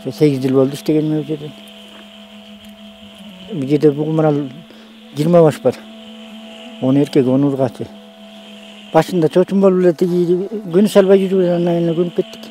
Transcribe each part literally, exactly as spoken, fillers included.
сегиз жыл болду иштегениме бул жерде. Бул жерде бугул марал жыйырма баш бар. он эркек, он ургачы. Башында чочун болуп эле тиги көнүш албай жүрүп андан кийин көнүп кеттик.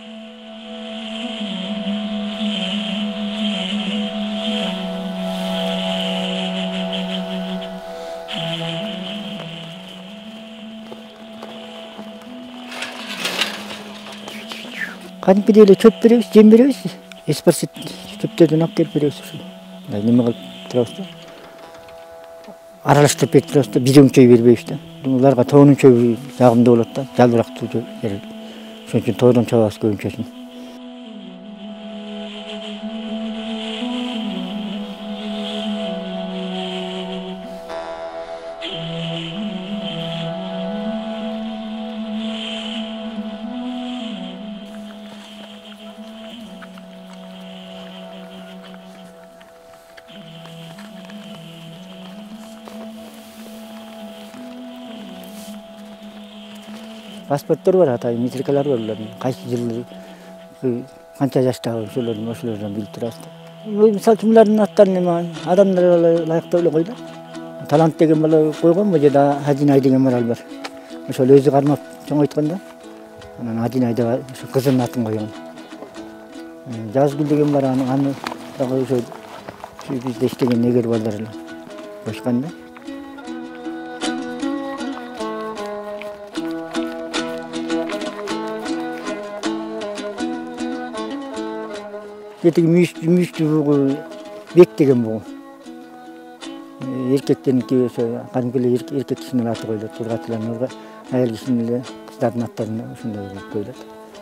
Кадимкидей эле чөп беребиз, жем беребиз. Эспарсит чөптөрдөн алып келип беребиз ушул. Мындай неме кылып турабыз да. Аралаштырып берип турабыз да, бир өңчөй бербейбиз да. Уларга тоонун чөбү жагымдуу болот да, жалбырактуу жер. Ошон үчүн тоодон чабабыз көбүнчөсүн. Паспорттор бар, атайын метрикалар бар улардын. Кайсы жылы канча жаштагы ошолордун ошолордон билип турабыз да. Мисалы үчүн булардын аттарын эме адамдар ылайыктап эле койду. Талант деген бала койгон, бул жерде Адинай деген марал бар. Ошол өзү кармап чоңойткон да. Анан Адинай деп ошо кызынын атын койгон. Жазгүл деген бар, аны дагы ошо бизде иштеген негер балдар эле койшкон да. Жетиги мүйүштүү бугу Бек деген бугу. Эркектеринки ошо кадимки эле эркек кишинин аты коюлат. Ургачылардын, аял кишинин эле кыздардын аттарын ошондой кылып коюлат.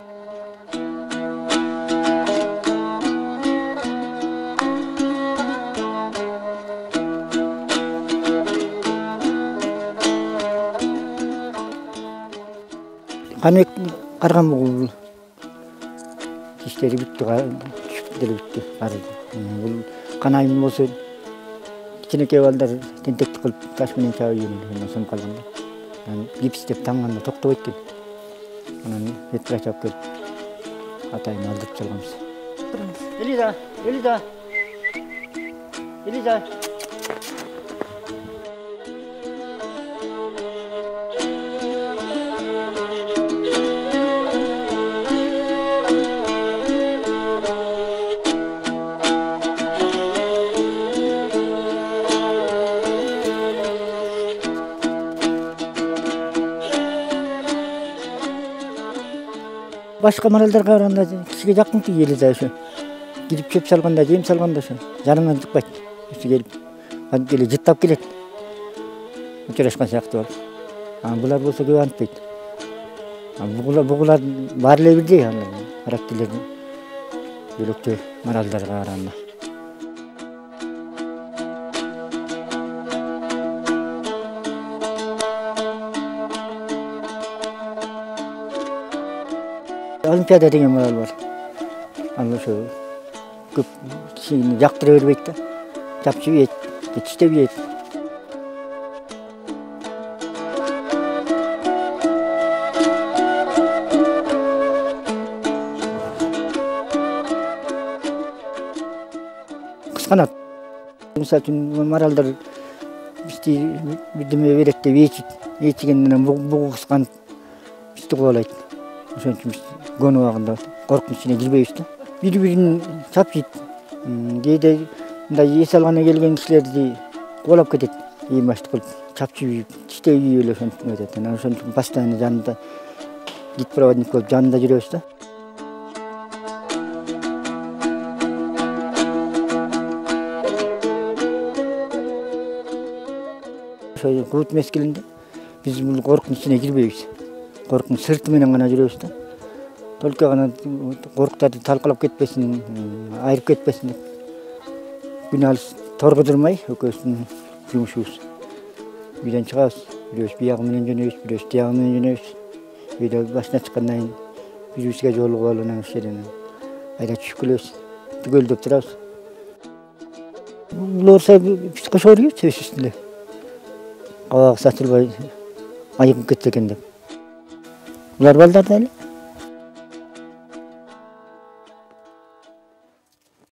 Каныбек карган бугу иштери бүттү. Делбитти барды. Бул канайым болсо кичинекей балдар тентектик кылып таш менен чабып жүргөн, сонуп калган да. Анан гипс деп таңганда токтобойт экен. Анан ветра чап келип атайын алдырып салганбыз. Элиза, Элиза. Элиза. Башка маралдарга караганда кишиге жакын тиги Элиза ошо. Кирип чөп салганда, жем салганда ошо жанынан чыкпайт. Ошо келип, кантип эле жыттап келет. Учурашкан сыяктуу болуп. Анан булар болсо көп антпайт. Бугулар бугулар баары эле бирдей анан характерлери бөлөктүү маралдарга караганда. Олимпиада деген марал бар. Ал ошо көп кишини жактыра бербейт да. Жапчы бейт, тиштеп бейт. Кысканат. Мисалы үчүн маралдар бизди бирдеме берет деп ээчит, ээчигенден бугу кысканып бизди кубалайт. Ошон үчүн биз көнү убагында коркунуч ичине кирбейбиз да. Бири-бирин чапчыйт. Кээде мындай эс алганы келген кишилерди кубалап кетет. Эң башты кылып чапчы тиштей эле ошентип кетет. Анан ошон үчүн постоянно жанында гид проводник болуп жанында жүрөбүз да. Ошо курут мезгилинде биз бул коркунуч ичине кирбейбиз. Коркунуч сырты менен гана жүрөбүз да. Только гана корктарды талкалап кетпесин, айырып кетпесин деп. Күнү алыс торгудурмай экөөбүздүн жумушубуз. Үйдөн чыгабыз, бирөөбүз биягы менен жөнөйбүз, бирөөбүз тиягы менен жөнөйбүз. Үйдө башына чыккандан кийин бири-бирибизге жолугуп алып анан ошол жерден айда түшүп келебиз. Түгөлдөп турабыз. Бул оорса биз кошо беребиз сөзсүз эле. Кабагы сатылбай айыгып кетсе экен деп. Булар балдар да эле.